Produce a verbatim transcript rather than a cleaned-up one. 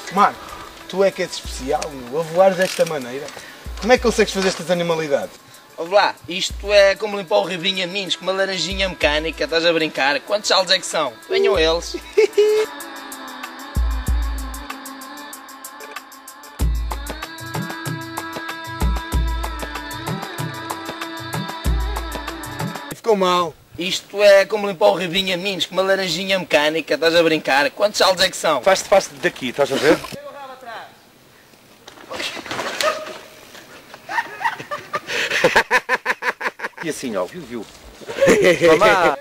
Marco, tu é que és especial, meu, a voar desta maneira. Como é que consegues fazer estas animalidades? Ouve lá, isto é como limpar o ribinho a Minos com uma laranjinha mecânica, estás a brincar? Quantos salos é que são? Venham eles. Ficou mal. Isto é como limpar o ribinho a Minos com uma laranjinha mecânica, estás a brincar? Quantos salos é que são? Faz-te faz daqui, estás a ver? E assim, ó, viu, viu? Mamá!